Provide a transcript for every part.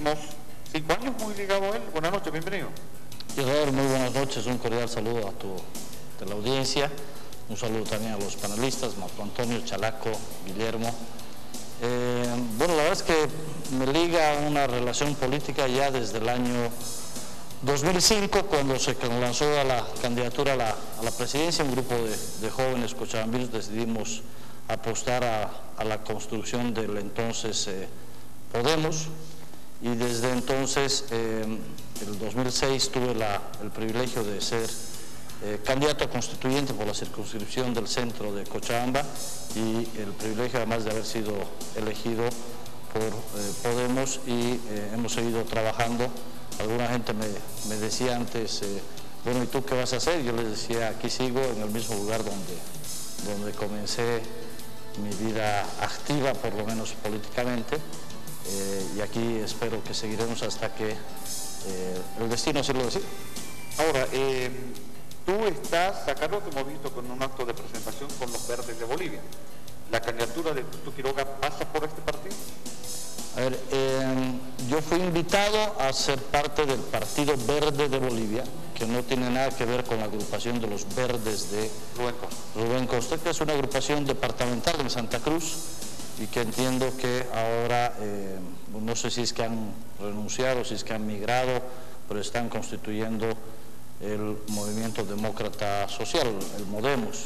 últimos 5 años muy ligado a él. Buenas noches, bienvenido. Israel, muy buenas noches, un cordial saludo a la audiencia, un saludo también a los panelistas, Marco Antonio, Chalaco, Guillermo. Bueno, la verdad es que me liga una relación política ya desde el año 2005, cuando se lanzó a la candidatura a la presidencia. Un grupo de jóvenes cochabambinos decidimos apostar a la construcción del entonces Podemos, y desde entonces, el 2006, tuve el privilegio de ser candidato a constituyente por la circunscripción del centro de Cochabamba, y el privilegio además de haber sido elegido por Podemos, y hemos seguido trabajando. Alguna gente me decía antes, bueno, ¿y tú qué vas a hacer? Yo les decía, aquí sigo en el mismo lugar donde comencé mi vida activa, por lo menos políticamente, y aquí espero que seguiremos hasta que el destino así lo decida. Ahora, tú estás, acá lo que hemos visto con un acto de presentación con los Verdes de Bolivia. ¿La candidatura de Tuto Quiroga pasa por este partido? A ver, yo fui invitado a ser parte del Partido Verde de Bolivia, que no tiene nada que ver con la agrupación de los Verdes de Rubén Costa, que es una agrupación departamental en Santa Cruz, y que entiendo que ahora, no sé si es que han renunciado, si es que han migrado, pero están constituyendo el Movimiento Demócrata Social, el Modemos.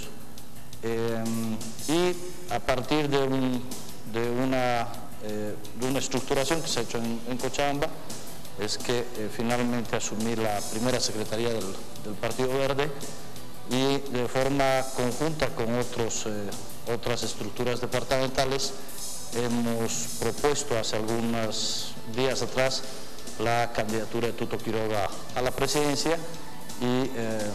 Y a partir de una estructuración que se ha hecho en Cochabamba, es que finalmente asumí la primera secretaría del Partido Verde, y de forma conjunta con otras estructuras departamentales hemos propuesto hace algunos días atrás la candidatura de Tuto Quiroga a la presidencia, y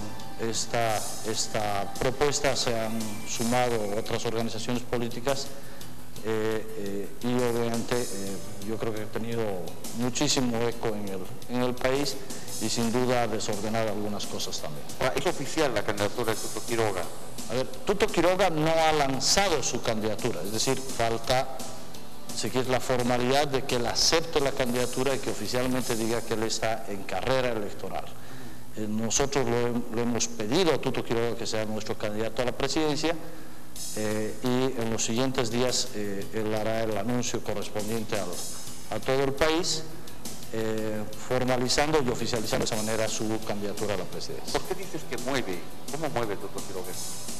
esta propuesta se han sumado otras organizaciones políticas, y obviamente yo creo que ha tenido muchísimo eco en el país, y sin duda ha desordenado algunas cosas también. ¿Es oficial la candidatura de Tuto Quiroga? A ver, Tuto Quiroga no ha lanzado su candidatura, es decir, falta, si quieres, la formalidad de que él acepte la candidatura y que oficialmente diga que él está en carrera electoral. Nosotros lo hemos pedido a Tuto Quiroga que sea nuestro candidato a la presidencia, y en los siguientes días él hará el anuncio correspondiente a todo el país, formalizando y oficializando de esa manera su candidatura a la presidencia. ¿Por qué dices que mueve? ¿Cómo mueve Tuto Quiroga?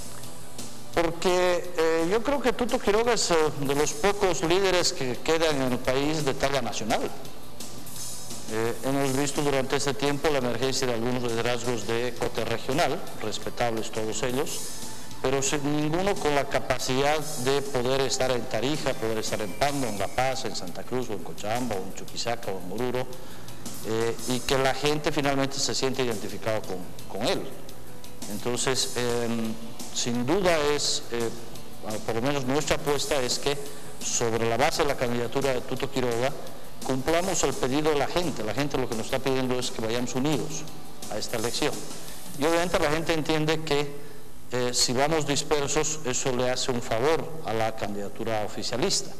Porque yo creo que Tuto Quiroga es de los pocos líderes que quedan en el país de talla nacional. Hemos visto durante este tiempo la emergencia de algunos liderazgos de corte regional, respetables todos ellos, pero sin ninguno con la capacidad de poder estar en Tarija, poder estar en Pando, en La Paz, en Santa Cruz, o en Cochabamba, o en Chuquisaca, o en Oruro, y que la gente finalmente se siente identificado con él. Entonces, sin duda por lo menos nuestra apuesta es que sobre la base de la candidatura de Tuto Quiroga cumplamos el pedido de la gente. La gente lo que nos está pidiendo es que vayamos unidos a esta elección, y obviamente la gente entiende que si vamos dispersos, eso le hace un favor a la candidatura oficialista,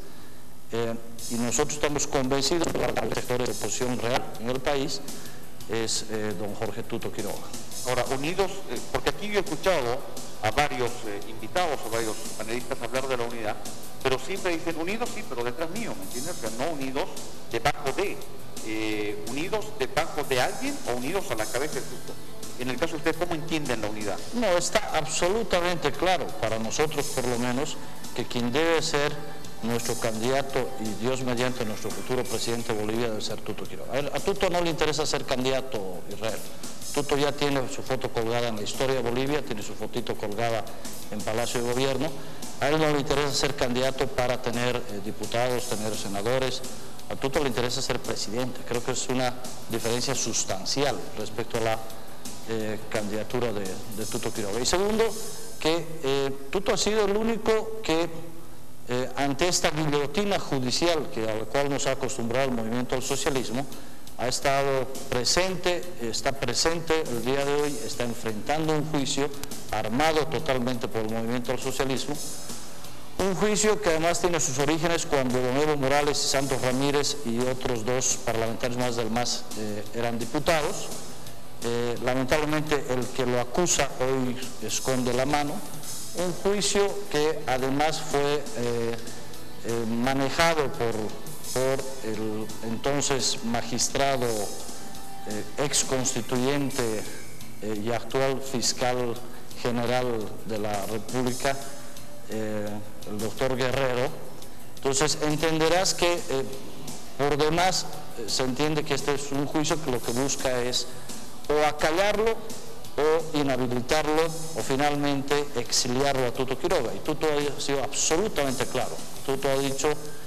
y nosotros estamos convencidos que el sector de oposición real en el país es don Jorge Tuto Quiroga. Ahora, unidos, porque aquí yo he escuchado a varios invitados o varios panelistas hablar de la unidad, pero siempre dicen unidos, sí, pero detrás mío, ¿me entiendes? O sea, no unidos debajo unidos debajo de alguien, o unidos a la cabeza de Tuto. En el caso de usted, ¿cómo entienden la unidad? No, está absolutamente claro, para nosotros por lo menos, que quien debe ser nuestro candidato, y Dios mediante nuestro futuro presidente de Bolivia, debe ser Tuto Quiroga. A Tuto no le interesa ser candidato, Israel. Tuto ya tiene su foto colgada en la historia de Bolivia, tiene su fotito colgada en Palacio de Gobierno. A él no le interesa ser candidato para tener diputados, tener senadores. A Tuto le interesa ser presidente. Creo que es una diferencia sustancial respecto a la candidatura de Tuto Quiroga. Y segundo, que Tuto ha sido el único que ante esta guillotina judicial a la cual nos ha acostumbrado el movimiento al socialismo, ha estado presente, está presente el día de hoy, está enfrentando un juicio armado totalmente por el movimiento al socialismo, Un juicio que además tiene sus orígenes cuando don Evo Morales y Santos Ramírez y otros dos parlamentarios más del MAS eran diputados. Lamentablemente el que lo acusa hoy esconde la mano. Un juicio que además fue manejado por el entonces magistrado ex constituyente y actual fiscal general de la República, el doctor Guerrero. Entonces entenderás que por demás se entiende que este es un juicio que lo que busca es o acallarlo o inhabilitarlo o finalmente exiliarlo a Tuto Quiroga. Y Tuto ha sido absolutamente claro. Tuto ha dicho: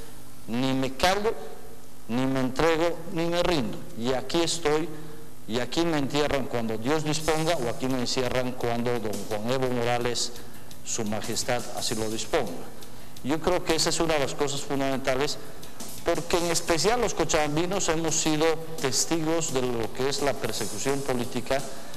ni me callo, ni me entrego, ni me rindo. Y aquí estoy, y aquí me entierran cuando Dios disponga, o aquí me encierran cuando don Juan Evo Morales, su majestad, así lo disponga. Yo creo que esa es una de las cosas fundamentales, porque en especial los cochabambinos hemos sido testigos de lo que es la persecución política,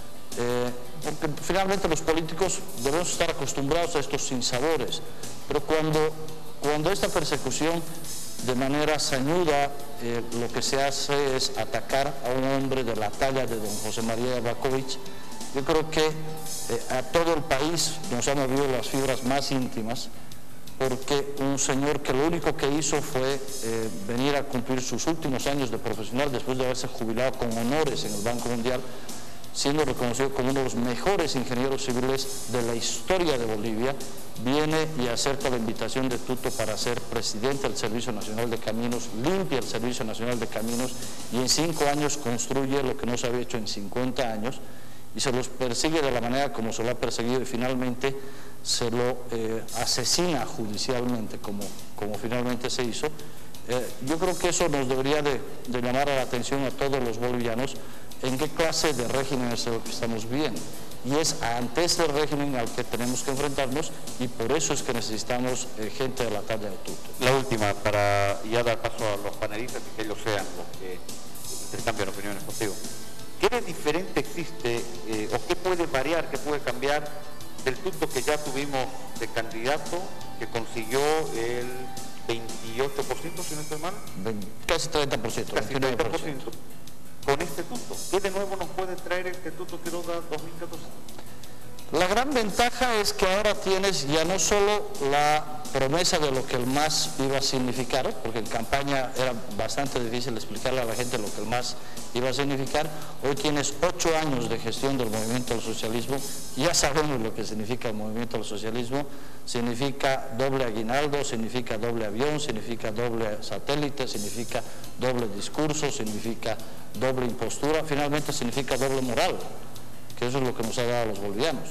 porque finalmente los políticos debemos estar acostumbrados a estos sinsabores, pero cuando esta persecución de manera sañuda, lo que se hace es atacar a un hombre de la talla de don José María Bakovich, yo creo que a todo el país nos ha movido las fibras más íntimas, porque un señor que lo único que hizo fue venir a cumplir sus últimos años de profesional después de haberse jubilado con honores en el Banco Mundial, siendo reconocido como uno de los mejores ingenieros civiles de la historia de Bolivia, viene y acepta la invitación de Tuto para ser presidente del Servicio Nacional de Caminos, limpia el Servicio Nacional de Caminos y en 5 años construye lo que no se había hecho en 50 años y se los persigue de la manera como se lo ha perseguido y finalmente se lo asesina judicialmente como finalmente se hizo. Yo creo que eso nos debería de llamar a la atención a todos los bolivianos en qué clase de régimen es el que estamos viviendo. Y es ante ese régimen al que tenemos que enfrentarnos y por eso es que necesitamos gente de la talla de Tuto. La última, para ya dar paso a los panelistas y que ellos sean los que intercambian opiniones contigo. ¿Qué de diferente existe o qué puede variar, qué puede cambiar del Tuto que ya tuvimos de candidato, que consiguió el 28%, si no estoy mal? Casi 30%. Casi 30%. Con este Tuto, ¿qué de nuevo nos puede traer este Tuto Quiroga 2014? La gran ventaja es que ahora tienes ya no solo la promesa de lo que el MAS iba a significar, porque en campaña era bastante difícil explicarle a la gente lo que el MAS iba a significar. Hoy tienes 8 años de gestión del movimiento del socialismo, ya sabemos lo que significa el movimiento del socialismo, significa doble aguinaldo, significa doble avión, significa doble satélite, significa doble discurso, significa doble impostura, finalmente significa doble moral, que eso es lo que nos ha dado a los bolivianos.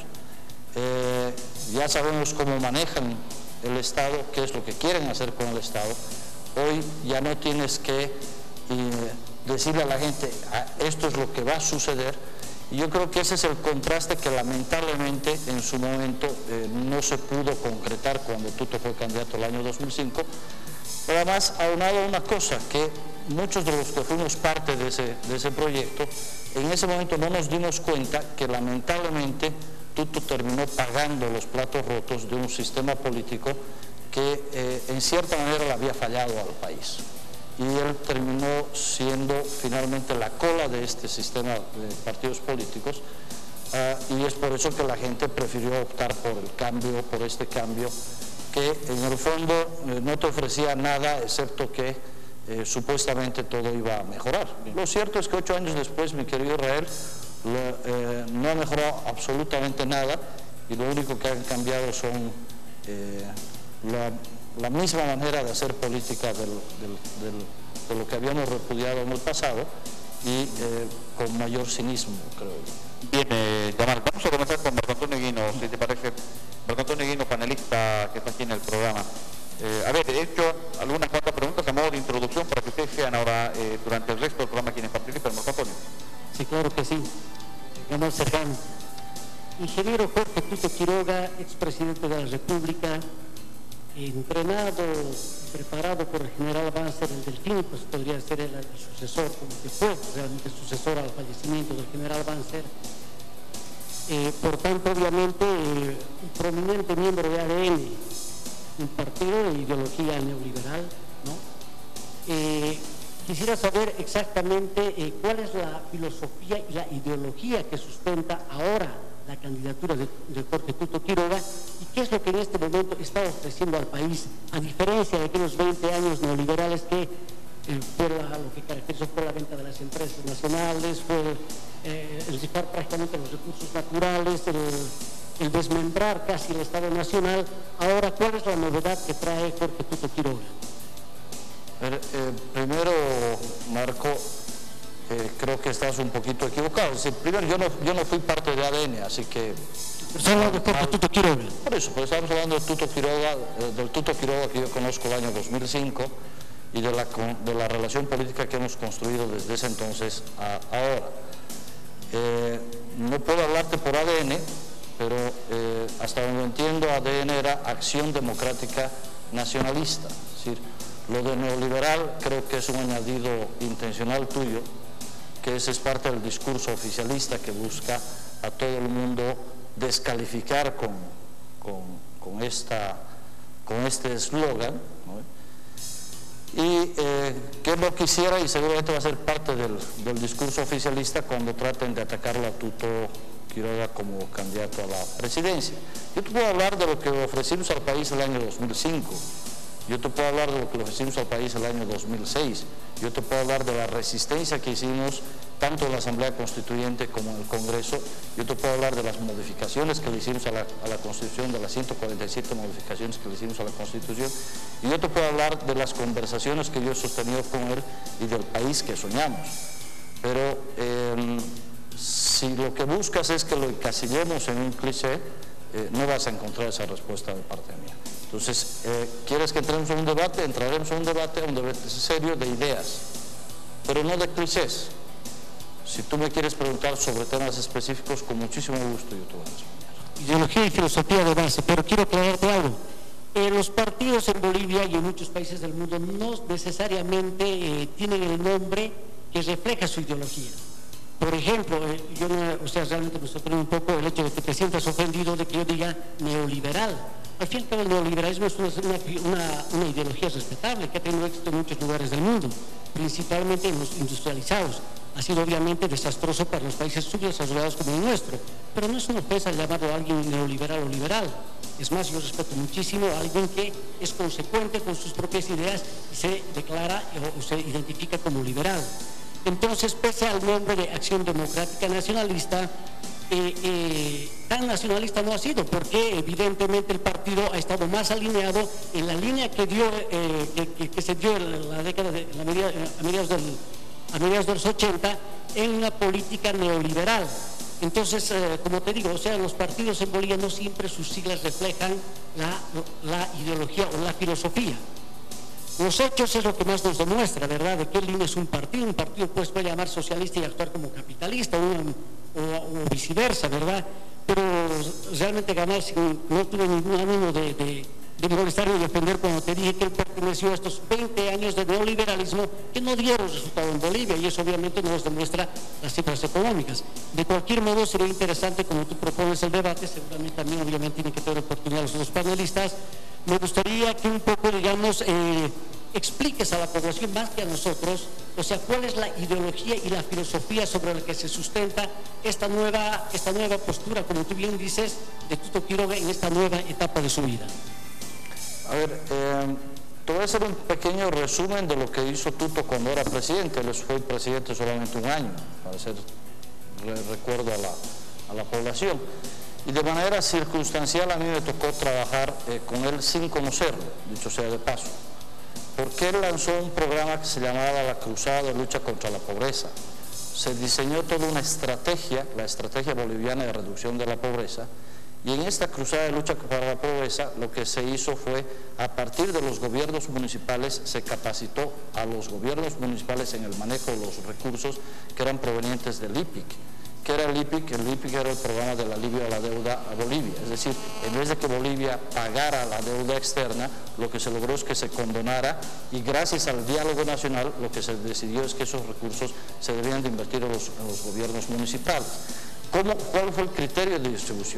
Ya sabemos cómo manejan el Estado, qué es lo que quieren hacer con el Estado. Hoy ya no tienes que decirle a la gente, esto es lo que va a suceder, y yo creo que ese es el contraste que lamentablemente en su momento no se pudo concretar cuando Tuto fue candidato el año 2005, pero además aunado a una cosa, que muchos de los que fuimos parte de ese proyecto, en ese momento no nos dimos cuenta que lamentablemente Tuto terminó pagando los platos rotos de un sistema político que en cierta manera le había fallado al país. Y él terminó siendo finalmente la cola de este sistema de partidos políticos y es por eso que la gente prefirió optar por el cambio, por este cambio, que en el fondo no te ofrecía nada excepto que supuestamente todo iba a mejorar. Lo cierto es que 8 años después, mi querido Israel, no ha mejorado absolutamente nada y lo único que han cambiado son la misma manera de hacer política de lo que habíamos repudiado en el pasado y con mayor cinismo, creo yo. Bien, Yamal, vamos a comenzar con Marco Antonio Guino, si te parece. Marco Antonio Guino, panelista que está aquí en el programa. A ver, he hecho algunas cuantas preguntas a modo de introducción para que ustedes sean ahora, durante el resto del programa, quienes participan. Marco Antonio. Sí, claro que sí. Gamal Serrano. Ingeniero Jorge Tuto Quiroga, expresidente de la República, entrenado, preparado por el general Banzer, el Delfín, pues podría ser el sucesor, como que fue realmente sucesor al fallecimiento del general Banzer. Por tanto, obviamente, un prominente miembro de ADN, un partido de ideología neoliberal, ¿no? Quisiera saber exactamente cuál es la filosofía y la ideología que sustenta ahora la candidatura de Jorge Tuto Quiroga y qué es lo que en este momento está ofreciendo al país, a diferencia de aquellos 20 años neoliberales que fue lo que caracterizó fue la venta de las empresas nacionales, fue el rifar prácticamente los recursos naturales, el desmembrar casi el Estado Nacional. Ahora, ¿cuál es la novedad que trae Jorge Tuto Quiroga? Primero, Marco, creo que estás un poquito equivocado. Es decir, primero, yo no fui parte de ADN, así que... Estamos hablando de Jorge Tuto Quiroga. Por eso, pues estamos hablando de Tuto Quiroga, del Tuto Quiroga que yo conozco el año 2005 y de la relación política que hemos construido desde ese entonces a ahora. No puedo hablarte por ADN, pero hasta donde entiendo ADN era Acción Democrática Nacionalista. Es decir, lo de neoliberal creo que es un añadido intencional tuyo, que ese es parte del discurso oficialista que busca a todo el mundo descalificar con este eslogan, ¿no? Y que no quisiera, y seguramente va a ser parte del discurso oficialista cuando traten de atacarlo a Tuto Quiroga como candidato a la presidencia. Yo te puedo hablar de lo que ofrecimos al país el año 2005, yo te puedo hablar de lo que le ofrecimos al país el año 2006, yo te puedo hablar de la resistencia que hicimos tanto en la Asamblea Constituyente como en el Congreso, yo te puedo hablar de las modificaciones que le hicimos a la Constitución, de las 147 modificaciones que le hicimos a la Constitución, y yo te puedo hablar de las conversaciones que yo he sostenido con él y del país que soñamos. Pero si lo que buscas es que lo encasillemos en un cliché, no vas a encontrar esa respuesta de parte mía. Entonces, ¿quieres que entremos en un debate? Entraremos en un debate serio de ideas, pero no de clichés. Si tú me quieres preguntar sobre temas específicos, con muchísimo gusto yo te voy a responder. Ideología y filosofía de base, pero quiero aclararte algo. Los partidos en Bolivia y en muchos países del mundo no necesariamente tienen el nombre que refleja su ideología. Por ejemplo, realmente me sorprende un poco el hecho de que te sientas ofendido de que yo diga neoliberal. Al fin y al cabo, el neoliberalismo es una ideología respetable que ha tenido éxito en muchos lugares del mundo, principalmente en los industrializados. Ha sido obviamente desastroso para los países subdesarrollados como el nuestro, pero no es una ofensa llamarlo a alguien neoliberal o liberal. Es más, yo respeto muchísimo a alguien que es consecuente con sus propias ideas y se declara o se identifica como liberal. Entonces, pese al nombre de Acción Democrática Nacionalista, tan nacionalista no ha sido, porque evidentemente el partido ha estado más alineado en la línea que se dio en la década a mediados de los 80 en una política neoliberal. Entonces, como te digo, los partidos en Bolivia no siempre sus siglas reflejan la ideología o la filosofía. Los hechos es lo que más nos demuestra, ¿verdad?, de qué línea es un partido. Un partido pues, puede llamar socialista y actuar como capitalista o viceversa, ¿verdad? Pero realmente ganar, no tuve ningún ánimo de molestar ni de ofender cuando te dije que él perteneció a estos 20 años de neoliberalismo que no dieron resultado en Bolivia, y eso obviamente nos demuestra las cifras económicas. De cualquier modo, sería interesante, como tú propones el debate, seguramente también obviamente tienen que tener oportunidad los otros panelistas. Me gustaría que un poco, digamos, expliques a la población más que a nosotros, cuál es la ideología y la filosofía sobre la que se sustenta esta nueva postura, como tú bien dices, de Tuto Quiroga en esta nueva etapa de su vida. A ver, te voy a hacer un pequeño resumen de lo que hizo Tuto cuando era presidente. Él fue presidente solamente un año, para hacer recuerdo a la población. Y de manera circunstancial a mí me tocó trabajar con él sin conocerlo, dicho sea de paso, porque él lanzó un programa que se llamaba la Cruzada de Lucha contra la Pobreza. Se diseñó toda una estrategia, la estrategia boliviana de reducción de la pobreza, y en esta cruzada de lucha contra la pobreza lo que se hizo fue, a partir de los gobiernos municipales, se capacitó a los gobiernos municipales en el manejo de los recursos que eran provenientes del IPIC. ¿Qué era el IPIC? El IPIC era el programa del alivio a la deuda a Bolivia. Es decir, en vez de que Bolivia pagara la deuda externa, lo que se logró es que se condonara, y gracias al diálogo nacional lo que se decidió es que esos recursos se debían de invertir en los gobiernos municipales. ¿Cuál fue el criterio de distribución?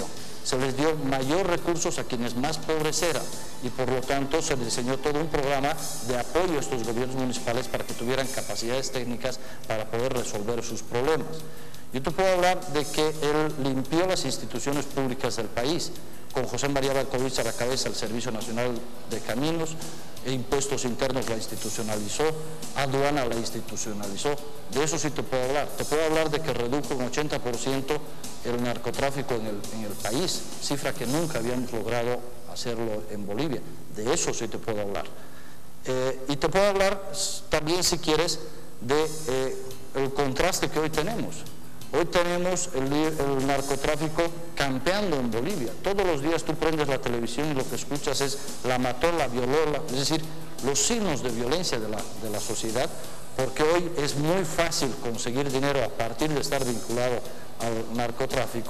se les dio mayor recursos a quienes más pobres eran y por lo tanto se diseñó todo un programa de apoyo a estos gobiernos municipales para que tuvieran capacidades técnicas para poder resolver sus problemas. Yo te puedo hablar de que él limpió las instituciones públicas del país. Con José María Berkovich a la cabeza, el Servicio Nacional de Caminos, e Impuestos Internos la institucionalizó, Aduana la institucionalizó. De eso sí te puedo hablar. Te puedo hablar de que redujo un 80% el narcotráfico en el país, cifra que nunca habíamos logrado hacerlo en Bolivia. De eso sí te puedo hablar. Y te puedo hablar también, si quieres, de el contraste que hoy tenemos. Hoy tenemos el narcotráfico campeando en Bolivia. Todos los días tú prendes la televisión y lo que escuchas es la mató, la violó, es decir, los signos de violencia de la sociedad, porque hoy es muy fácil conseguir dinero a partir de estar vinculado al narcotráfico,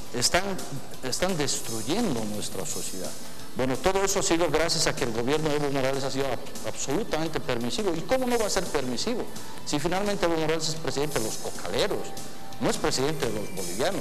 están destruyendo nuestra sociedad. Bueno, todo eso ha sido gracias a que el gobierno de Evo Morales ha sido absolutamente permisivo. ¿Y cómo no va a ser permisivo? Si finalmente Evo Morales es presidente de los cocaleros, no es presidente de los bolivianos.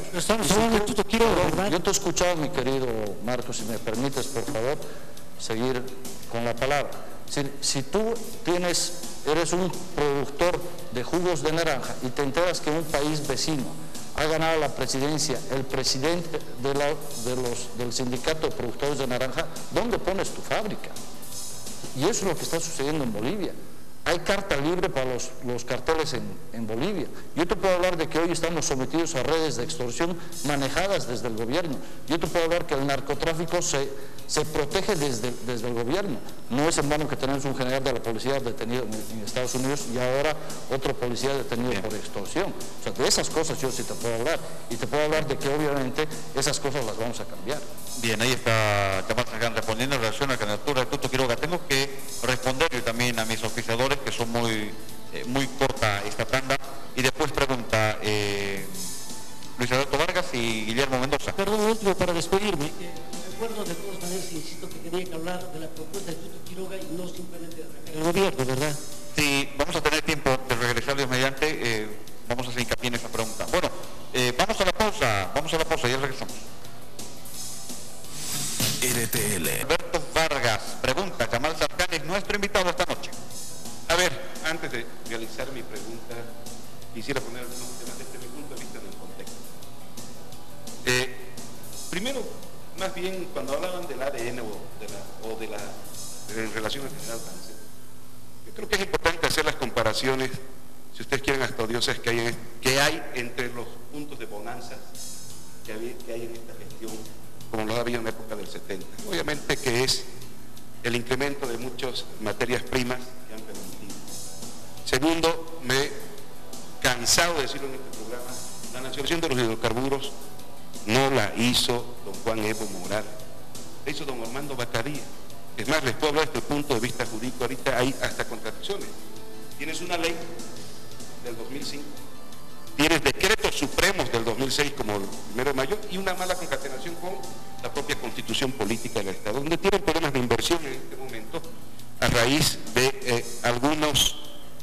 Yo te he escuchado, mi querido Marcos, si me permites, por favor, seguir con la palabra. Si tú eres un productor de jugos de naranja y te enteras que un país vecino ha ganado la presidencia, el presidente del sindicato de productores de naranja, ¿dónde pones tu fábrica? Y eso es lo que está sucediendo en Bolivia. Hay carta libre para los carteles en Bolivia. Yo te puedo hablar de que hoy estamos sometidos a redes de extorsión manejadas desde el gobierno. Yo te puedo hablar que el narcotráfico se protege desde el gobierno. No es en vano que tenemos un general de la policía detenido en Estados Unidos y ahora otro policía detenido por extorsión. O sea, de esas cosas yo sí te puedo hablar. Y te puedo hablar de que obviamente esas cosas las vamos a cambiar. Bien, ahí está Yamal Sarkán respondiendo en relación a la candidatura de Tuto Quiroga. Tengo que responderle también a mis oficiadores, que son muy corta esta tanda, y después pregunta Luis Alberto Vargas y Guillermo Mendoza. Perdón, último para despedirme. Recuerdo de todas maneras, insisto, que tenía que hablar de la propuesta de Tuto Quiroga y no simplemente de atacar el gobierno, ¿verdad? Sí, vamos a tener tiempo de regresar Dios mediante, vamos a hacer hincapié en esa pregunta. Bueno, vamos a la pausa, ya regresamos. RTL. Alberto Vargas pregunta, Yamal Sarkán es nuestro invitado esta noche. A ver, antes de realizar mi pregunta, quisiera poner algunos temas desde mi punto de vista en el contexto. Primero, más bien, cuando hablaban del ADN en relación al general Banzer, yo creo que es importante hacer las comparaciones, si ustedes quieren, hasta odiosas que hay entre los puntos de bonanza que hay en esta gestión, como lo había en la época del 70. Obviamente que es el incremento de muchas materias primas que han permitido. Segundo, me he cansado de decirlo en este programa, la nacionalización de los hidrocarburos no la hizo don Juan Evo Morales, la hizo don Armando Bacadía. Es más, les puedo hablar desde el punto de vista jurídico, ahorita hay hasta contradicciones. Tienes una ley del 2005, tienes decretos supremos del 2006 como el 1 de mayo y una mala concatenación con la propia constitución política del Estado, donde tienen problemas de inversión en este momento a raíz de algunos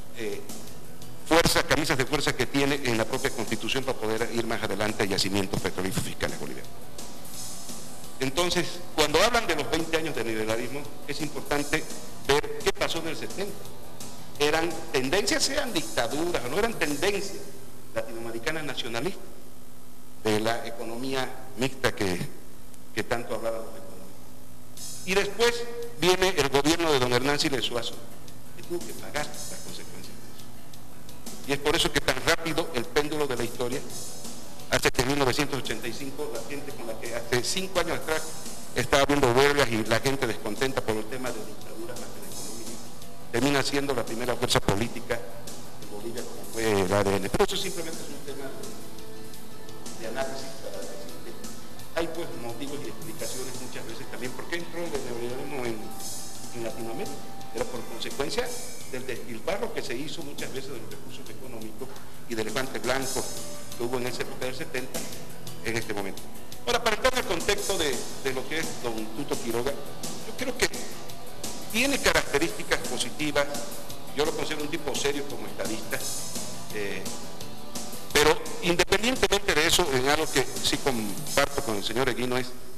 camisas de fuerza que tiene en la propia constitución para poder ir más adelante a yacimientos petrolíferos fiscales bolivianos. Entonces, cuando hablan de los 20 años de liberalismo, es importante ver qué pasó en el 70. Eran tendencias, sean dictaduras o no, eran tendencias latinoamericanas nacionalistas de la economía mixta que tanto hablaban los economistas. Y después viene el gobierno de don Hernán Siles Suazo, que tuvo que pagar las consecuencias de eso. Y es por eso que tan rápido el péndulo de la historia, hace que en 1985 la gente con la que hace 5 años atrás estaba viendo huelgas y la gente descontenta por el tema de dictadura más que de economía, termina siendo la primera fuerza política de Bolivia como fue el ADN. Pero eso simplemente es un tema de análisis para decir que hay pues motivos y explicaciones muchas veces también por qué entró el neoliberalismo en Latinoamérica. Era por consecuencia del despilfarro que se hizo muchas veces de los recursos económicos y del elefante blanco que hubo en esa época del 70 en este momento. Ahora, para entrar en el contexto de lo que es don Tuto Quiroga, yo creo que tiene características positivas. Yo lo considero un tipo serio como estadista, pero independientemente de eso, en algo que sí comparto con el señor Eguino es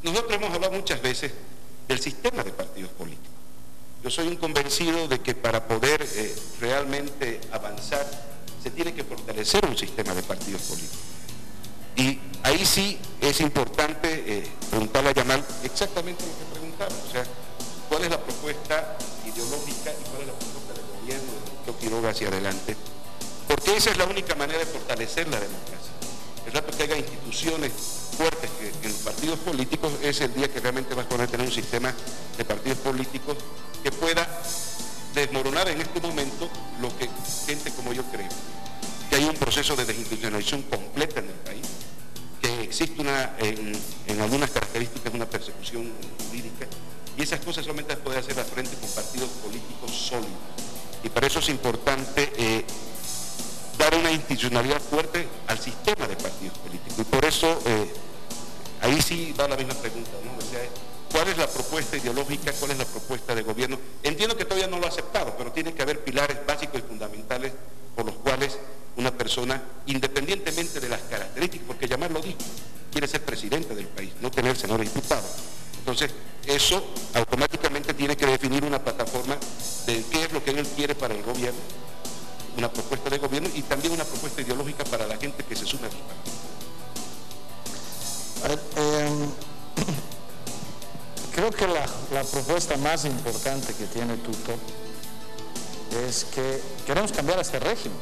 Nosotros hemos hablado muchas veces del sistema de partidos políticos. Yo soy un convencido de que para poder realmente avanzar se tiene que fortalecer un sistema de partidos políticos. Y ahí sí es importante preguntarle a Yamal exactamente lo que preguntamos, o sea, cuál es la propuesta ideológica y cuál es la propuesta del gobierno del doctor Quiroga hacia adelante, porque esa es la única manera de fortalecer la democracia. El rato que haya instituciones fuertes que en los partidos políticos es el día que realmente vas a poder tener un sistema de partidos políticos que pueda desmoronar en este momento lo que gente como yo creo, que hay un proceso de desinstitucionalización completa en el país, que existe en algunas características una persecución jurídica, y esas cosas solamente las puede hacer la frente con partidos políticos sólidos. Y para eso es importante dar una institucionalidad fuerte al sistema de partidos políticos. Y por eso, ahí sí va la misma pregunta, ¿no? O sea, ¿cuál es la propuesta ideológica? ¿Cuál es la propuesta de gobierno? Entiendo que todavía no lo ha aceptado, pero tiene que haber pilares básicos y fundamentales por los cuales una persona, independientemente de las características, porque Yamal lo dijo, quiere ser presidente del país, no tener senadores diputados. Entonces, eso automáticamente tiene que definir una plataforma de qué es lo que él quiere para el gobierno, una propuesta de gobierno y también una propuesta ideológica para la gente que se sume a sus partidos. Creo que la propuesta más importante que tiene Tuto es que queremos cambiar este régimen.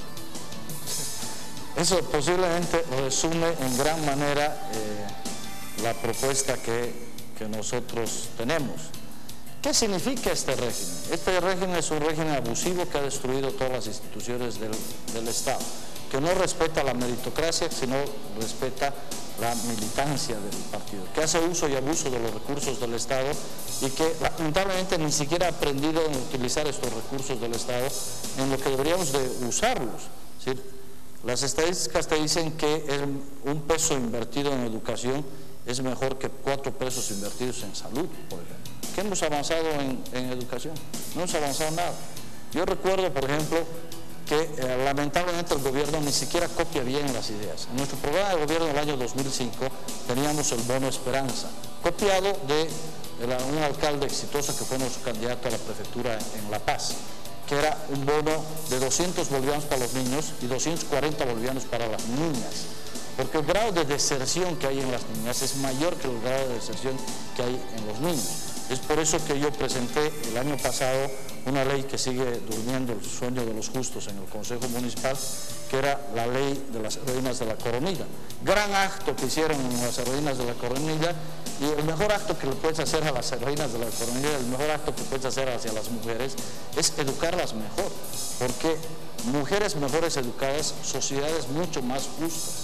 Eso posiblemente resume en gran manera la propuesta que nosotros tenemos. ¿Qué significa este régimen? Este régimen es un régimen abusivo que ha destruido todas las instituciones del Estado, que no respeta la meritocracia, sino respeta la militancia del partido, que hace uso y abuso de los recursos del Estado y que lamentablemente ni siquiera ha aprendido a utilizar estos recursos del Estado en lo que deberíamos de usarlos. Es decir, las estadísticas te dicen que un peso invertido en educación es mejor que 4 pesos invertidos en salud, por ejemplo. ¿Qué hemos avanzado en educación? No hemos avanzado nada. Yo recuerdo, por ejemplo, que lamentablemente el gobierno ni siquiera copia bien las ideas. En nuestro programa de gobierno del año 2005 teníamos el bono Esperanza, copiado de un alcalde exitoso que fue nuestro candidato a la prefectura en La Paz, que era un bono de 200 bolivianos para los niños y 240 bolivianos para las niñas, porque el grado de deserción que hay en las niñas es mayor que el grado de deserción que hay en los niños. Es por eso que yo presenté el año pasado una ley que sigue durmiendo el sueño de los justos en el Consejo Municipal, que era la ley de las heroínas de la coronilla. Gran acto que hicieron en las heroínas de la coronilla, y el mejor acto que le puedes hacer a las heroínas de la coronilla, el mejor acto que puedes hacer hacia las mujeres, es educarlas mejor, porque mujeres mejores educadas, sociedades mucho más justas.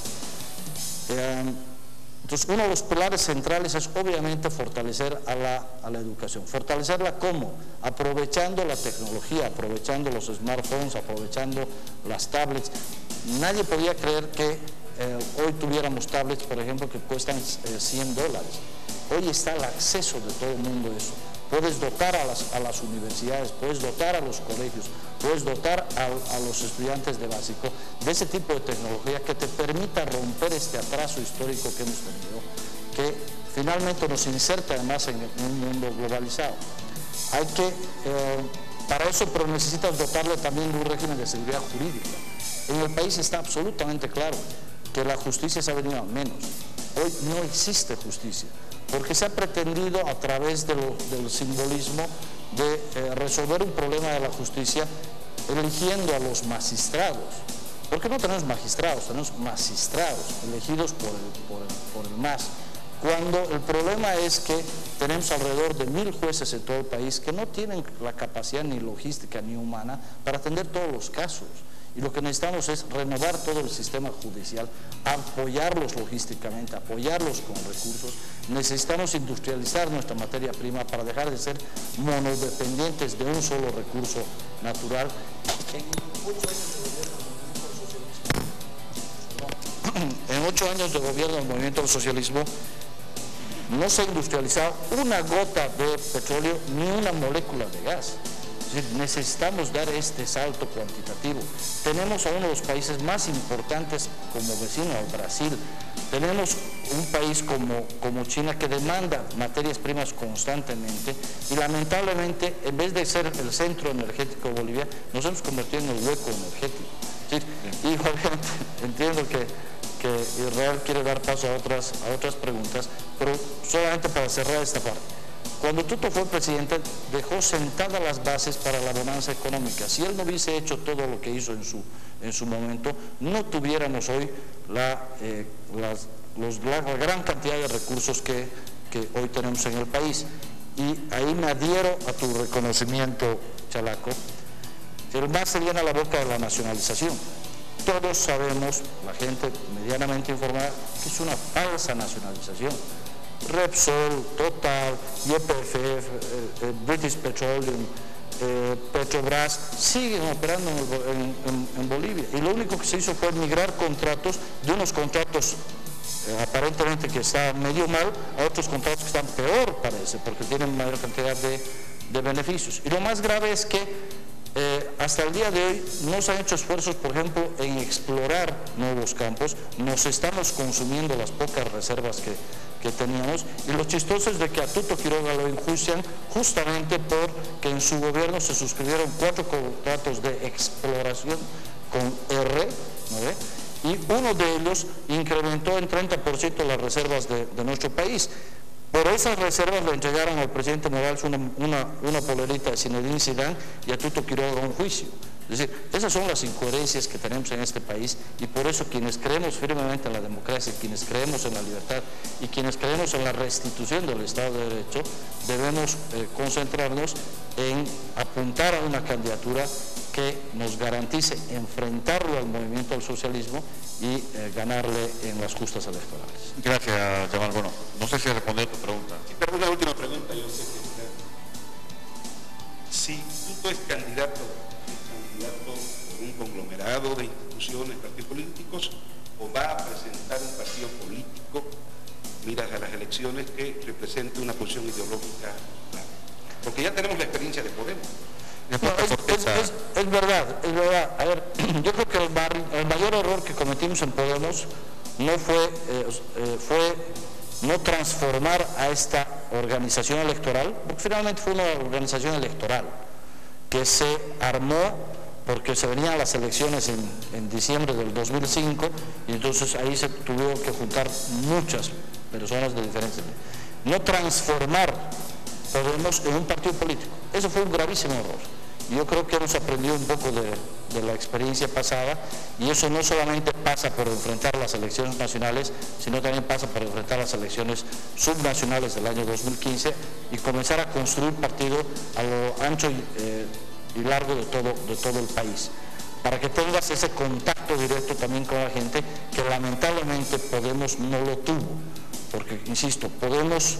Entonces, uno de los pilares centrales es obviamente fortalecer a la educación. ¿Fortalecerla cómo? Aprovechando la tecnología, aprovechando los smartphones, aprovechando las tablets. Nadie podía creer que hoy tuviéramos tablets, por ejemplo, que cuestan $100. Hoy está al acceso de todo el mundo eso. Puedes dotar a las universidades, puedes dotar a los colegios, puedes dotar a los estudiantes de básico de ese tipo de tecnología que te permita romper este atraso histórico que hemos tenido, que finalmente nos inserta además en un mundo globalizado. Hay que, para eso, pero necesitas dotarle también de un régimen de seguridad jurídica. En el país está absolutamente claro que la justicia se ha venido a menos. Hoy no existe justicia, porque se ha pretendido a través del simbolismo de resolver un problema de la justicia eligiendo a los magistrados. Porque no tenemos magistrados, tenemos magistrados elegidos por el MAS. Cuando el problema es que tenemos alrededor de 1000 jueces en todo el país que no tienen la capacidad ni logística ni humana para atender todos los casos. Y lo que necesitamos es renovar todo el sistema judicial, apoyarlos logísticamente, apoyarlos con recursos. Necesitamos industrializar nuestra materia prima para dejar de ser monodependientes de un solo recurso natural. En 8 años de gobierno del movimiento del socialismo no se ha industrializado una gota de petróleo ni una molécula de gas. Necesitamos dar este salto cuantitativo. Tenemos a uno de los países más importantes como vecino, al Brasil, Tenemos un país como China que demanda materias primas constantemente y lamentablemente en vez de ser el centro energético de Bolivia nos hemos convertido en el hueco energético. ¿Sí? Y obviamente entiendo que Israel quiere dar paso a otras preguntas, pero solamente para cerrar esta parte. Cuando Tuto fue presidente dejó sentadas las bases para la bonanza económica. Si él no hubiese hecho todo lo que hizo en su momento, no tuviéramos hoy la gran cantidad de recursos que hoy tenemos en el país. Y ahí me adhiero a tu reconocimiento, Chalaco. El mar se llena la boca de la nacionalización. Todos sabemos, la gente medianamente informada, que es una falsa nacionalización. Repsol, Total, YPF, British Petroleum, Petrobras siguen operando en Bolivia, y lo único que se hizo fue migrar contratos de unos contratos aparentemente que están medio mal a otros contratos que están peor, parece, porque tienen mayor cantidad de beneficios. Y lo más grave es que hasta el día de hoy no se han hecho esfuerzos, por ejemplo, en explorar nuevos campos. Nos estamos consumiendo las pocas reservas que teníamos, y lo chistoso es de que a Tuto Quiroga lo enjuician justamente porque en su gobierno se suscribieron 4 contratos de exploración con R, ¿no ve? Y uno de ellos incrementó en 30% las reservas de nuestro país. Por esas reservas le entregaron al presidente Morales una polerita de Zinedine Zidane y a Tuto Quiroga un juicio. Es decir, esas son las incoherencias que tenemos en este país, y por eso quienes creemos firmemente en la democracia, quienes creemos en la libertad y quienes creemos en la restitución del Estado de Derecho, debemos concentrarnos en apuntar a una candidatura que nos garantice enfrentarlo al movimiento del socialismo y ganarle en las justas electorales. Gracias, Yamal. Bueno, no sé si responder tu pregunta. Sí, pero una última pregunta, yo sé que si Tuto es candidato por un conglomerado de instituciones, partidos políticos, o va a presentar un partido político, miras a las elecciones, que represente una posición ideológica clara. Porque ya tenemos la experiencia de Podemos. No, es verdad. A ver, yo creo que el mayor error que cometimos en Podemos no fue no transformar a esta organización electoral, porque finalmente fue una organización electoral que se armó porque se venían las elecciones en diciembre del 2005, y entonces ahí se tuvieron que juntar muchas personas de diferentes. No transformar Podemos en un partido político, eso fue un gravísimo error. Yo creo que hemos aprendido un poco de la experiencia pasada, y eso no solamente pasa por enfrentar las elecciones nacionales, sino también pasa por enfrentar las elecciones subnacionales del año 2015 y comenzar a construir partido a lo ancho y largo de todo el país, para que tengas ese contacto directo también con la gente, que lamentablemente Podemos no lo tuvo, porque, insisto, Podemos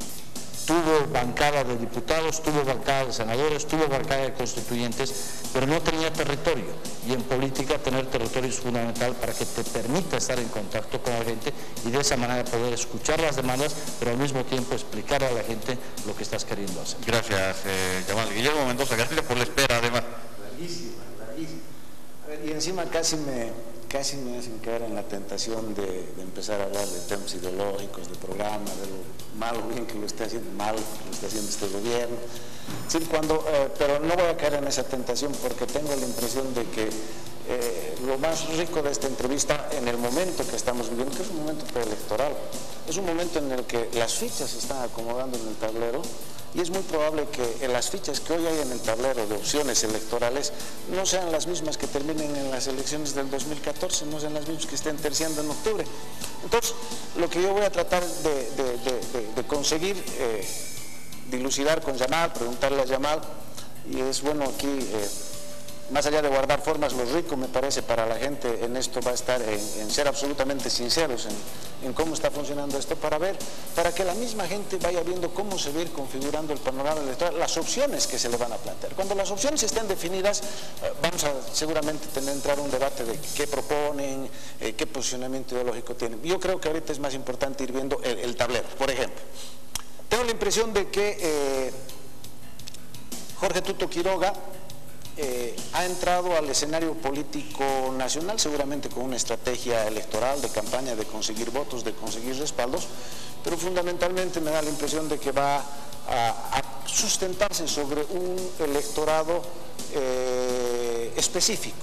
tuvo bancada de diputados, tuvo bancada de senadores, tuvo bancada de constituyentes, pero no tenía territorio, y en política tener territorio es fundamental para que te permita estar en contacto con la gente y de esa manera poder escuchar las demandas, pero al mismo tiempo explicar a la gente lo que estás queriendo hacer. Gracias, Yamal. Guillermo Mendoza, gracias por la espera, además. Larguísima. A ver, y encima casi me hacen caer en la tentación de empezar a hablar de temas ideológicos, de programa, de lo malo, bien que lo está haciendo mal, que lo está haciendo este gobierno. Sí, pero no voy a caer en esa tentación, porque tengo la impresión de que lo más rico de esta entrevista, en el momento que estamos viviendo, que es un momento preelectoral, es un momento en el que las fichas se están acomodando en el tablero, y es muy probable que las fichas que hoy hay en el tablero de opciones electorales no sean las mismas que terminen en las elecciones del 2014, no sean las mismas que estén terciando en octubre. Entonces, lo que yo voy a tratar de conseguir, dilucidar con Yamal, preguntarle a Yamal, y es bueno aquí, más allá de guardar formas, lo rico me parece para la gente en esto va a estar en ser absolutamente sinceros en cómo está funcionando esto, para que la misma gente vaya viendo cómo se va a ir configurando el panorama electoral, las opciones que se le van a plantear. Cuando las opciones estén definidas, vamos a seguramente entrar a un debate de qué proponen, qué posicionamiento ideológico tienen. Yo creo que ahorita es más importante ir viendo el tablero. Por ejemplo, tengo la impresión de que Jorge Tuto Quiroga ha entrado al escenario político nacional seguramente con una estrategia electoral, de campaña, de conseguir votos, de conseguir respaldos, pero fundamentalmente me da la impresión de que va a sustentarse sobre un electorado específico,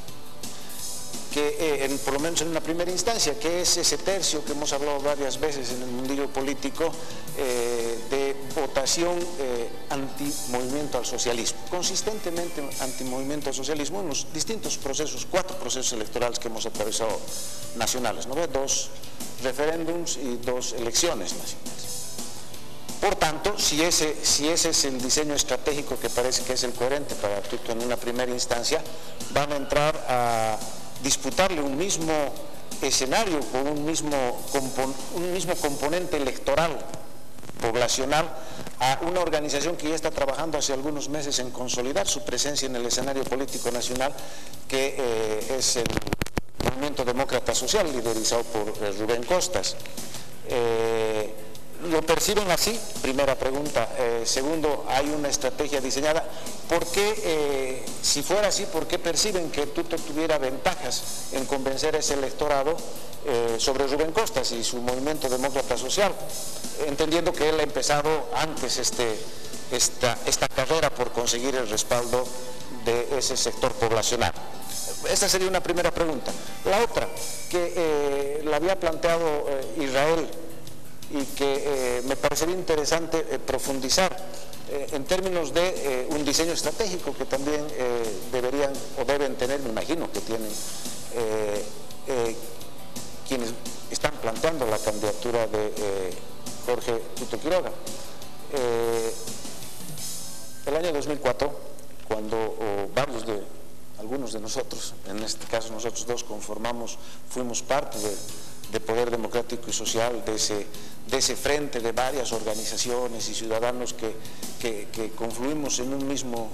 que por lo menos en una primera instancia, que es ese tercio que hemos hablado varias veces en el mundillo político, de votación anti-movimiento al socialismo, consistentemente anti-movimiento al socialismo en los distintos procesos, 4 procesos electorales que hemos atravesado nacionales, ¿no? 2 referéndums y 2 elecciones nacionales. Por tanto, si ese es el diseño estratégico que parece que es el coherente para Tuto en una primera instancia, van a entrar a disputarle un mismo escenario con un mismo componente electoral poblacional a una organización que ya está trabajando hace algunos meses en consolidar su presencia en el escenario político nacional, que es el Movimiento Demócrata Social, liderizado por Rubén Costas. ¿Lo perciben así? Primera pregunta. Segundo, ¿hay una estrategia diseñada? ¿Por qué, si fuera así, por qué perciben que Tuto tuviera ventajas en convencer a ese electorado sobre Rubén Costas y su Movimiento Demócrata Social? Entendiendo que él ha empezado antes esta carrera por conseguir el respaldo de ese sector poblacional. Esta sería una primera pregunta. La otra, que la había planteado Israel, y que me parecería interesante profundizar en términos de un diseño estratégico que también deberían o deben tener, me imagino que tienen quienes están planteando la candidatura de Jorge Tuto Quiroga. El año 2004, cuando algunos de nosotros, en este caso nosotros dos fuimos parte de Poder Democrático y Social, de ese frente de varias organizaciones y ciudadanos que confluimos en un mismo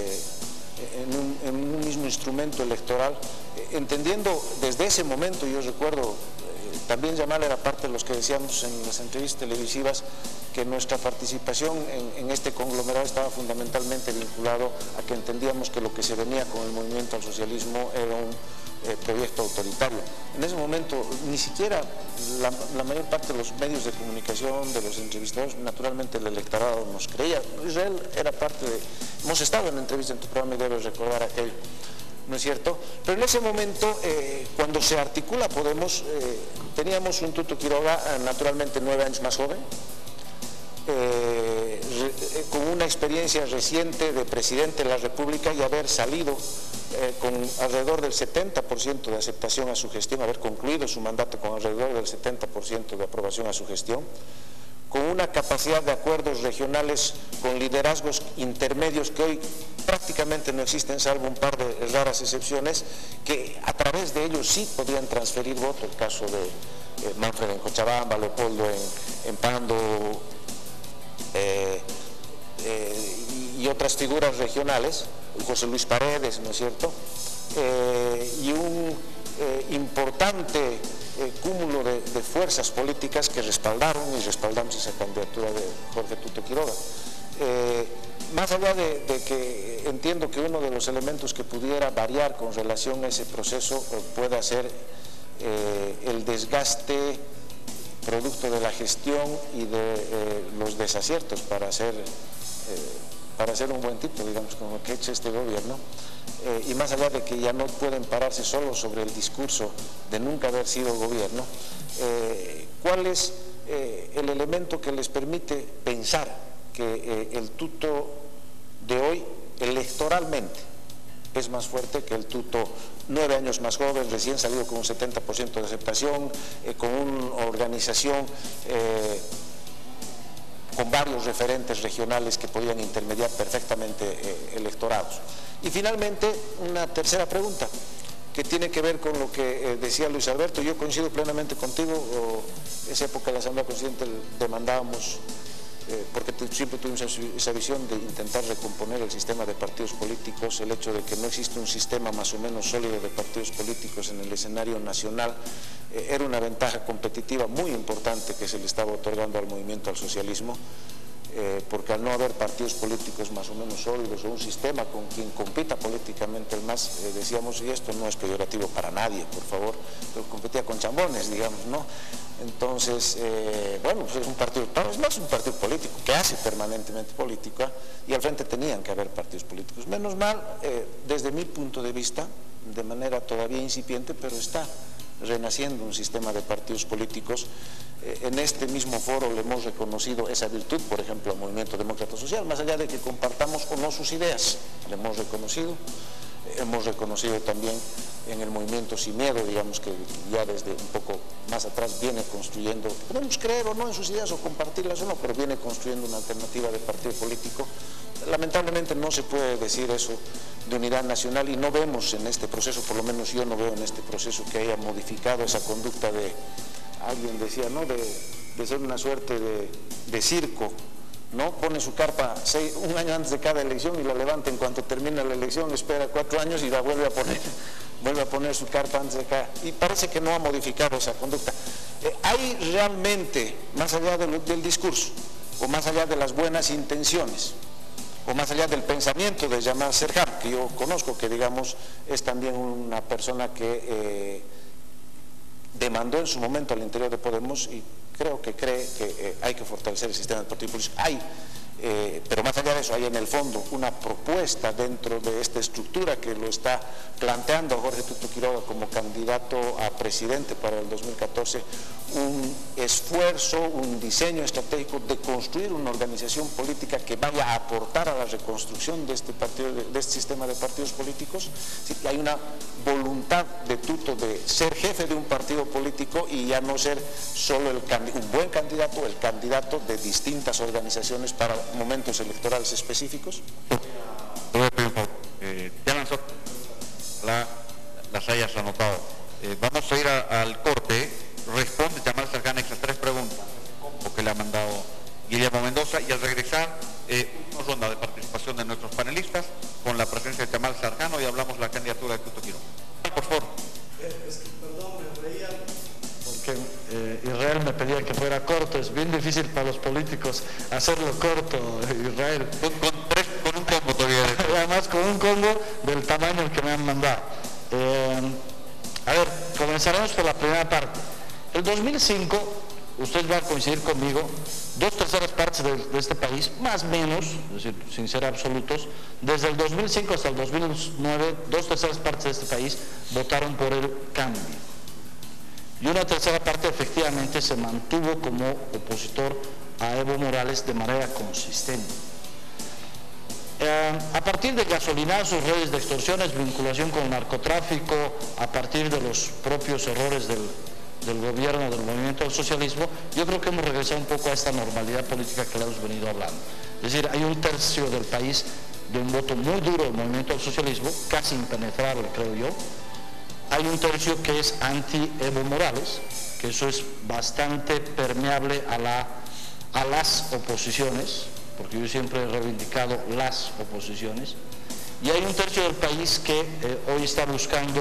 instrumento electoral, entendiendo desde ese momento, yo recuerdo, también Yamal era parte de los que decíamos en las entrevistas televisivas que nuestra participación en este conglomerado estaba fundamentalmente vinculado a que entendíamos que lo que se venía con el movimiento al socialismo era un proyecto autoritario. En ese momento ni siquiera la mayor parte de los medios de comunicación, de los entrevistadores, naturalmente el electorado nos creía. Israel era parte hemos estado en entrevista en tu programa y debes recordar aquello, ¿no es cierto? Pero en ese momento, cuando se articula Podemos, teníamos un Tuto Quiroga naturalmente 9 años más joven, con una experiencia reciente de presidente de la República y haber salido con alrededor del 70% de aceptación a su gestión, haber concluido su mandato con alrededor del 70% de aprobación a su gestión, con una capacidad de acuerdos regionales con liderazgos intermedios que hoy prácticamente no existen, salvo un par de raras excepciones, que a través de ellos sí podían transferir voto, el caso de Manfred en Cochabamba, Leopoldo en Pando, y otras figuras regionales, José Luis Paredes, ¿no es cierto? Y un importante cúmulo de fuerzas políticas que respaldaron y respaldamos esa candidatura de Jorge Tuto Quiroga. Más allá de que entiendo que uno de los elementos que pudiera variar con relación a ese proceso pueda ser el desgaste producto de la gestión y de los desaciertos para hacer un buen tipo, digamos, como que ha hecho este gobierno, y más allá de que ya no pueden pararse solo sobre el discurso de nunca haber sido gobierno, ¿cuál es el elemento que les permite pensar que el Tuto de hoy electoralmente es más fuerte que el Tuto 9 años más joven, recién salido con un 70% de aceptación, con una organización con varios referentes regionales que podían intermediar perfectamente electorados? Y finalmente, una tercera pregunta que tiene que ver con lo que decía Luis Alberto. Yo coincido plenamente contigo. Esa época de la Asamblea Constituyente demandábamos, porque siempre tuvimos esa visión de intentar recomponer el sistema de partidos políticos, el hecho de que no existe un sistema más o menos sólido de partidos políticos en el escenario nacional era una ventaja competitiva muy importante que se le estaba otorgando al movimiento al socialismo. porque al no haber partidos políticos más o menos sólidos o un sistema con quien compita políticamente el MAS, decíamos, y esto no es peyorativo para nadie, por favor, pero competía con chambones, digamos, ¿no? Entonces, bueno, pues es un partido, es más un partido político, que hace permanentemente política, y al frente tenían que haber partidos políticos. Menos mal, desde mi punto de vista, de manera todavía incipiente, pero está renaciendo un sistema de partidos políticos. En este mismo foro le hemos reconocido esa virtud, por ejemplo, al Movimiento Demócrata Social, más allá de que compartamos o no sus ideas, le hemos reconocido también en el Movimiento Sin Miedo, digamos que ya desde un poco más atrás viene construyendo, podemos creer o no en sus ideas o compartirlas o no, pero viene construyendo una alternativa de partido político. Lamentablemente no se puede decir eso de unidad nacional y no vemos en este proceso, por lo menos yo no veo en este proceso que haya modificado esa conducta de, alguien decía, ¿no?, de ser una suerte de circo, ¿no? Pone su carpa un año antes de cada elección y la levanta en cuanto termina la elección, espera 4 años y la vuelve a poner su carpa antes de cada, y parece que no ha modificado esa conducta. Hay realmente, más allá del discurso, o más allá de las buenas intenciones, o más allá del pensamiento de Jamal Serham, que yo conozco, que digamos es también una persona que demandó en su momento al interior de Podemos y creo que cree que hay que fortalecer el sistema de partidos políticos. Hay, pero más allá de eso, hay en el fondo una propuesta dentro de esta estructura que lo está planteando a Jorge Tuto Quiroga como candidato a presidente para el 2014, un esfuerzo, un diseño estratégico de construir una organización política que vaya a aportar a la reconstrucción de este sistema de partidos políticos. Sí, hay una voluntad de Tuto de ser jefe de un partido político y ya no ser solo un buen candidato, el candidato de distintas organizaciones para momentos electorales específicos. Las hayas anotado. Vamos a ir al corte. Responde Jamal Serham esas 3 preguntas que le ha mandado Guillermo Mendoza, y al regresar una ronda de participación de nuestros panelistas con la presencia de Jamal Serham. Hoy hablamos la candidatura de Tuto Quiroga. Por favor. Es que, perdón, me reía porque Israel me pedía que fuera corto. Es bien difícil para los políticos hacerlo corto, Israel. Con un combo todavía. Además con un combo del tamaño que me han mandado. A ver, comenzaremos por la primera parte. El 2005, usted va a coincidir conmigo, 2/3 partes de este país, más o menos, es decir, sin ser absolutos, desde el 2005 hasta el 2009, 2/3 partes de este país votaron por el cambio. Y una tercera parte efectivamente se mantuvo como opositor a Evo Morales de manera consistente. A partir de gasolinazos, redes de extorsiones, vinculación con el narcotráfico, a partir de los propios errores del gobierno del movimiento del socialismo, yo creo que hemos regresado un poco a esta normalidad política que le hemos venido hablando. Es decir, hay 1/3 del país de un voto muy duro del movimiento del socialismo, casi impenetrable creo yo. Hay 1/3 que es anti-Evo Morales, que eso es bastante permeable a las oposiciones, porque yo siempre he reivindicado las oposiciones, y hay 1/3 del país que hoy está buscando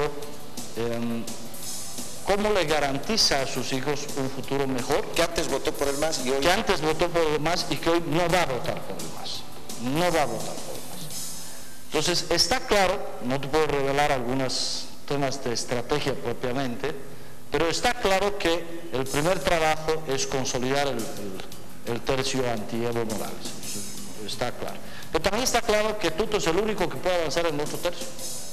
cómo le garantiza a sus hijos un futuro mejor. Que antes votó por el MAS y hoy... Que antes votó por el MAS y que hoy no va a votar por el MAS. No va a votar por el MAS. Entonces, está claro, no te puedo revelar algunos temas de estrategia propiamente, pero está claro que el primer trabajo es consolidar el tercio anti-Evo Morales. Está claro. Pero también está claro que Tuto es el único que puede avanzar en el otro tercio.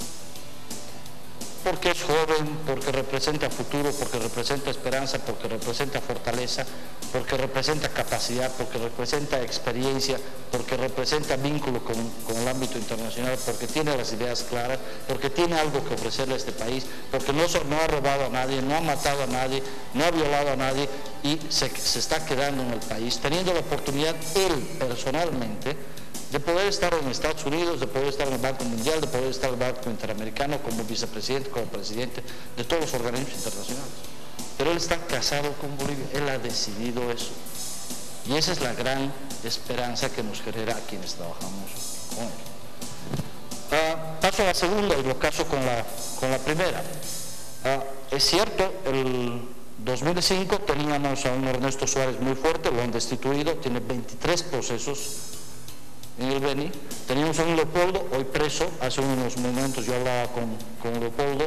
Porque es joven, porque representa futuro, porque representa esperanza, porque representa fortaleza, porque representa capacidad, porque representa experiencia, porque representa vínculo con el ámbito internacional, porque tiene las ideas claras, porque tiene algo que ofrecerle a este país, porque no ha robado a nadie, no ha matado a nadie, no ha violado a nadie y se está quedando en el país, teniendo la oportunidad él personalmente de poder estar en Estados Unidos, de poder estar en el Banco Mundial, de poder estar en el Banco Interamericano como vicepresidente, como presidente de todos los organismos internacionales. Pero él está casado con Bolivia, él ha decidido eso. Y esa es la gran esperanza que nos genera a quienes trabajamos con él. Paso a la segunda y lo caso con la primera. Es cierto, el 2005 teníamos a un Ernesto Suárez muy fuerte, lo han destituido, tiene 23 procesos en el Beni. Teníamos a un Leopoldo, hoy preso, hace unos momentos yo hablaba con Leopoldo,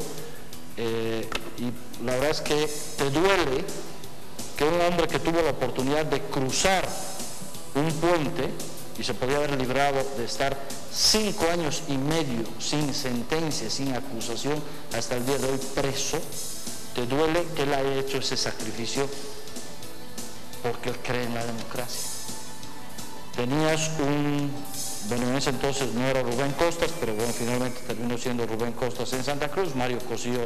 y la verdad es que te duele que un hombre que tuvo la oportunidad de cruzar un puente y se podía haber librado de estar 5 años y medio sin sentencia, sin acusación, hasta el día de hoy preso, te duele que él haya hecho ese sacrificio porque él cree en la democracia. Tenías bueno, en ese entonces no era Rubén Costas, pero bueno, finalmente terminó siendo Rubén Costas en Santa Cruz, Mario Cosío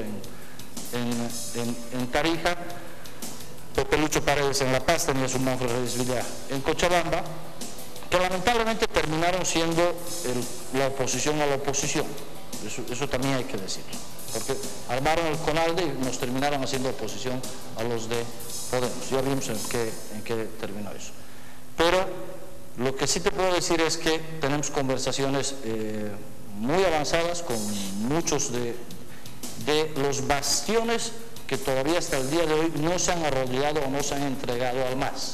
en Tarija, Pepe Lucho Paredes en La Paz, tenías un Manfred Reyes Villar en Cochabamba, que lamentablemente terminaron siendo la oposición a la oposición. Eso también hay que decirlo, porque armaron el CONALDE y nos terminaron haciendo oposición a los de Podemos. Ya vimos en qué terminó eso. Pero lo que sí te puedo decir es que tenemos conversaciones muy avanzadas con muchos de los bastiones que todavía hasta el día de hoy no se han arrodillado o no se han entregado al MAS.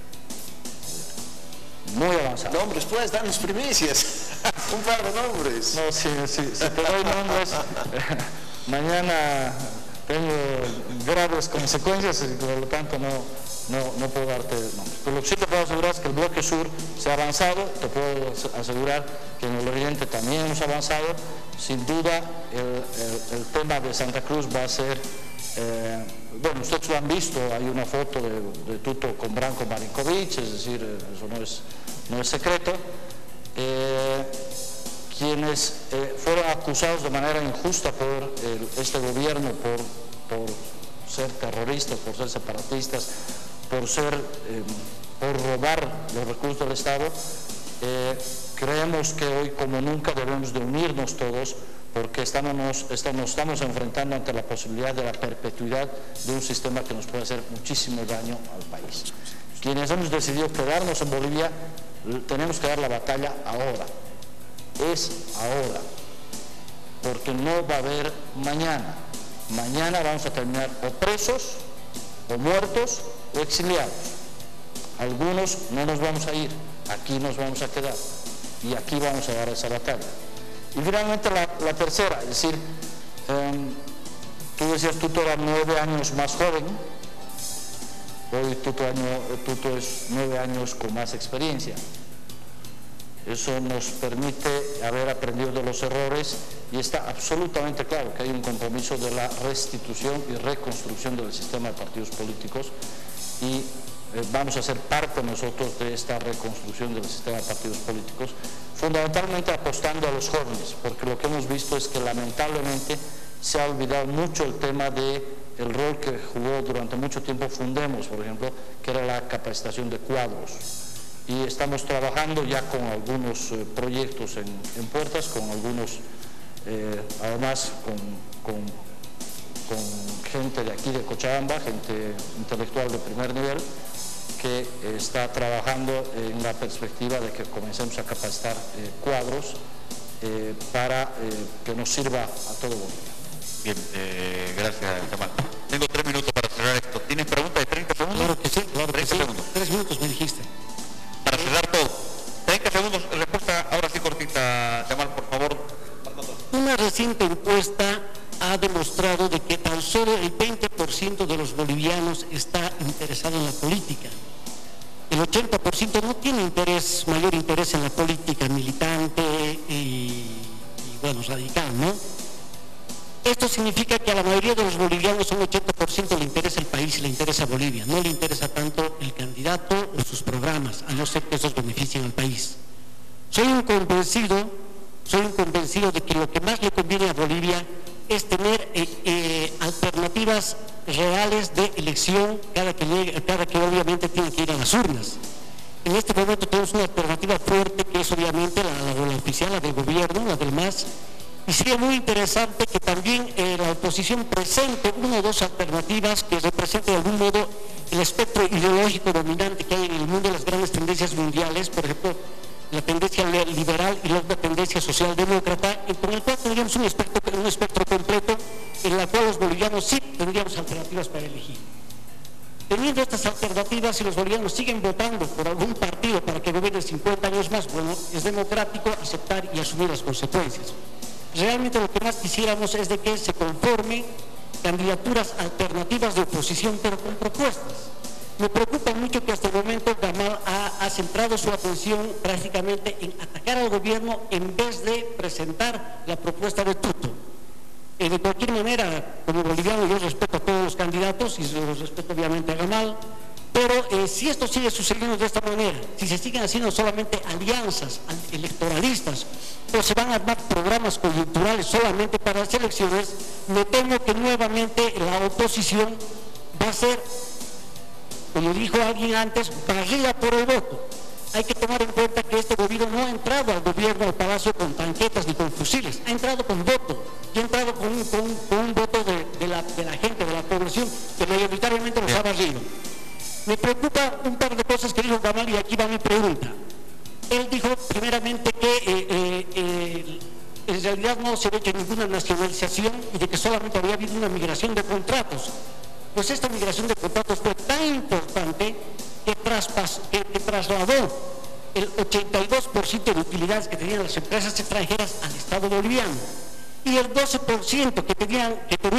Muy avanzado. Nombres, pues, danos primicias. Un par de nombres. No, si te doy nombres, mañana tengo graves consecuencias y por lo tanto no puedo darte nombres. Pero lo que sí te puedo asegurar es que el bloque sur se ha avanzado, te puedo asegurar que en el oriente también hemos avanzado. Sin duda el tema de Santa Cruz va a ser, bueno, ustedes lo han visto, hay una foto de Tuto con Branko Marinkovic, es decir, eso no es secreto. Quienes fueron acusados de manera injusta por este gobierno por ser terroristas, por ser separatistas, por robar los recursos del Estado, creemos que hoy como nunca debemos de unirnos todos, porque nos estamos enfrentando ante la posibilidad de la perpetuidad de un sistema que nos puede hacer muchísimo daño al país. Quienes hemos decidido quedarnos en Bolivia, tenemos que dar la batalla ahora. Es ahora, porque no va a haber mañana. Mañana vamos a terminar o presos, o muertos, o exiliados. Algunos no nos vamos a ir, aquí nos vamos a quedar, y aquí vamos a dar esa batalla. Y finalmente la tercera, es decir, tú decías, Tuto era 9 años más joven, hoy Tuto es 9 años con más experiencia. Eso nos permite haber aprendido de los errores y está absolutamente claro que hay un compromiso de la restitución y reconstrucción del sistema de partidos políticos y vamos a ser parte nosotros de esta reconstrucción del sistema de partidos políticos, fundamentalmente apostando a los jóvenes, porque lo que hemos visto es que lamentablemente se ha olvidado mucho el tema del rol que jugó durante mucho tiempo Fundemos, por ejemplo, que era la capacitación de cuadros. Y estamos trabajando ya con algunos proyectos en puertas, con algunos, además con gente de aquí de Cochabamba, gente intelectual de primer nivel, que está trabajando en la perspectiva de que comencemos a capacitar cuadros para que nos sirva a todo Bolivia. Bien, gracias, Jamal. Tengo 3 minutos para cerrar esto. ¿Tienes preguntas de 30 segundos? Claro que sí, claro que sí. 3 minutos me dijiste. Para cerrar todo. 30 segundos, respuesta ahora sí cortita, Jamal, por favor. Una reciente encuesta ha demostrado de que tan solo el 20% de los bolivianos está interesado en la política. El 80% no tiene mayor interés en la política militante y bueno, radical, ¿no? Esto significa que a la mayoría de los bolivianos, un 80% le interesa el país y le interesa Bolivia, no le interesa tanto el candidato o sus programas, a no ser que esos beneficien al país. Soy un convencido de que lo que más le conviene a Bolivia es tener alternativas reales de elección cada que obviamente tiene que ir a las urnas. En este momento tenemos una alternativa fuerte que es obviamente la oficial, la del gobierno, la del MAS, y sería muy interesante que también la oposición presente 1 o 2 alternativas que representen de algún modo el espectro ideológico dominante que hay en el mundo de las grandes tendencias mundiales, por ejemplo, la tendencia liberal y la otra tendencia socialdemócrata, con el cual tendríamos un espectro completo en la cual los bolivianos sí tendríamos alternativas para elegir. Teniendo estas alternativas, si los bolivianos siguen votando por algún partido para que gobierne 50 años más, bueno, es democrático aceptar y asumir las consecuencias. Realmente lo que más quisiéramos es de que se conformen candidaturas alternativas de oposición, pero con propuestas. Me preocupa mucho que hasta el momento Gamal ha centrado su atención prácticamente en atacar al gobierno en vez de presentar la propuesta de Tuto. De cualquier manera, como boliviano, yo respeto a todos los candidatos y los respeto obviamente a Gamal, pero si esto sigue sucediendo de esta manera, si se siguen haciendo solamente alianzas electoralistas o se van a armar programas coyunturales solamente para las elecciones, me temo que nuevamente la oposición va a ser, como dijo alguien antes, barrida por el voto. Hay que tomar en cuenta que este gobierno no ha entrado al gobierno del Palacio con tanquetas ni con fusiles, ha entrado con voto, y ha entrado con un voto de la gente, de la población, que mayoritariamente nos ha barrido. Me preocupa un par de cosas que dijo Gamal y aquí va mi pregunta. Él dijo primeramente que en realidad no se había hecho ninguna nacionalización y de que solamente había habido una migración de contratos. Pues esta migración de contratos fue tan importante que trasladó el 82% de utilidades que tenían las empresas extranjeras al Estado boliviano y el 12% que tenían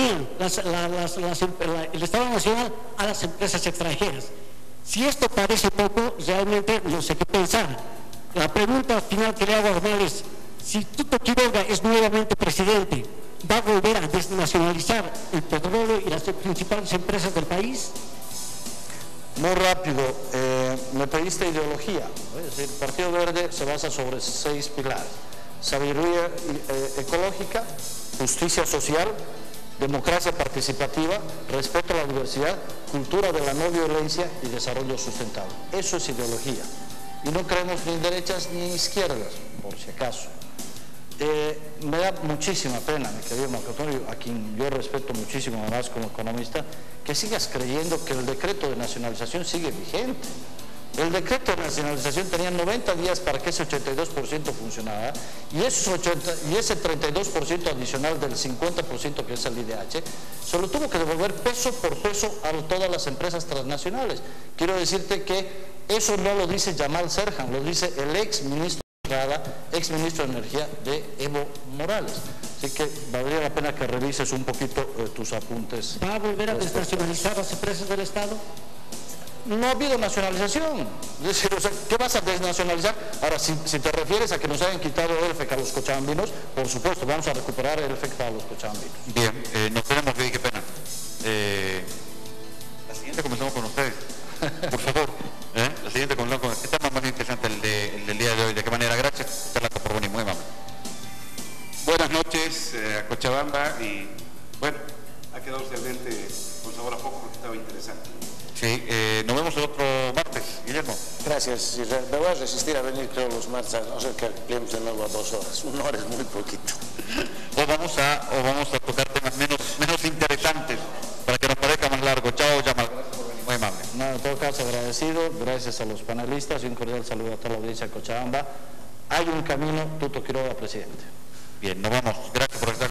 el Estado nacional a las empresas extranjeras. Si esto parece poco, realmente no sé qué pensar. La pregunta final que le hago a Gamal es: si Tuto Quiroga es nuevamente presidente, ¿va a volver a desnacionalizar el petróleo y las principales empresas del país? Muy rápido, me pediste ideología, ¿no? Es decir, el Partido Verde se basa sobre 6 pilares: sabiduría ecológica, justicia social, democracia participativa, respeto a la diversidad, cultura de la no violencia y desarrollo sustentable. Eso es ideología. Y no creemos ni en derechas ni en izquierdas, por si acaso. Me da muchísima pena, mi querido Marco Antonio, a quien yo respeto muchísimo además como economista, que sigas creyendo que el decreto de nacionalización sigue vigente. El decreto de nacionalización tenía 90 días para que ese 82% funcionara y ese 32% adicional del 50% que es el IDH, se lo tuvo que devolver peso por peso a todas las empresas transnacionales. Quiero decirte que eso no lo dice Yamal Serhan, lo dice el ex ministro de Energía de Evo Morales. Así que valdría la pena que revises un poquito tus apuntes. ¿Va a volver a desnacionalizar las empresas del Estado? No ha habido nacionalización. Es decir, o sea, ¿qué vas a desnacionalizar? Ahora, si te refieres a que nos hayan quitado el ELFEC a los cochabambinos, por supuesto, vamos a recuperar el ELFEC para los cochabambinos. Bien, nos tenemos que ir, qué pena. La siguiente comenzamos con ustedes. Por favor, la siguiente comenzamos con ustedes. Está más interesante el del día de hoy. ¿De qué manera? Gracias, Carlato, por venir. Muy amable. Buenas noches a Cochabamba y bueno, ha quedado realmente con sabor a poco porque estaba interesante. Sí, nos vemos el otro martes, Guillermo. Gracias, Israel. Me voy a resistir a venir creo los martes, a no ser que ampliemos de nuevo a 2 horas. 1 hora es muy poquito. O vamos a tocar temas menos interesantes para que nos parezca más largo. Chao, Yamal. Gracias por venir. Muy amable. No, en todo caso agradecido, gracias a los panelistas y un cordial saludo a toda la audiencia de Cochabamba. Hay un camino, Tuto Quiroga, presidente. Bien, nos vamos. Gracias por estar.